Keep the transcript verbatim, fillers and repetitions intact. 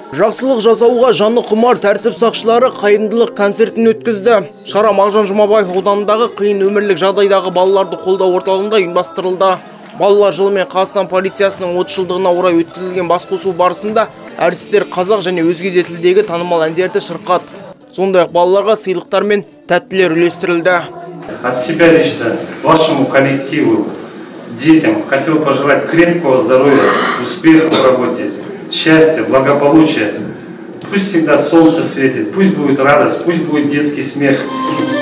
Жақсылық жасауға жаны құмар тәртіп сақшылары қайырымдылық концертін өткізді. Шара Мағжан Жұмабаев ауданындағы қиын өмірлік жағдайдағы балаларды қолдау орталығында ұйымдастырылды. Балалар жылы мен Қазақстан полициясының отыз жылдығына орай өткізілген басқосу барысында әртістер қазақ және өзге де тілдегі танымал әндерді шырқады. Сондай-ақ балаларға сыйлықтар мен тәттілер үлестірілді. От себя лично, вашему коллективу, детям хотел пожелать крепкого здоровья, успеха в работе, счастья, благополучия. Пусть всегда солнце светит, пусть будет радость, пусть будет детский смех.